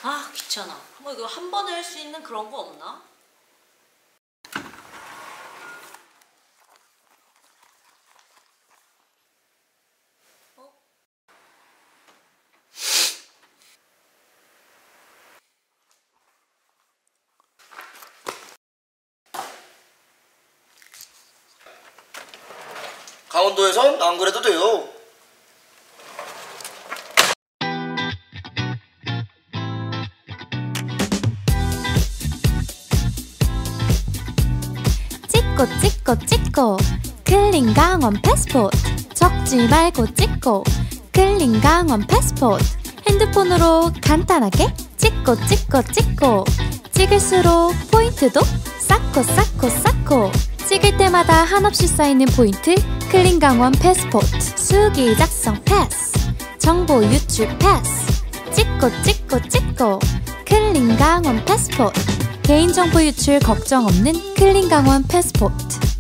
아, 귀찮아. 뭐 이거 한 번에 할 수 있는 그런 거 없나? 강원도에선 안 그래도 돼요. 찍고 클린 강원 패스포트. 적지 말고 찍고 클린 강원 패스포트. 핸드폰으로 간단하게 찍고 찍을수록 포인트도 쌓고 찍을 때마다 한없이 쌓이는 포인트. 클린 강원 패스포트. 수기 작성 패스, 정보 유출 패스. 찍고 클린 강원 패스포트. 개인정보 유출 걱정 없는 클린 강원 패스포트.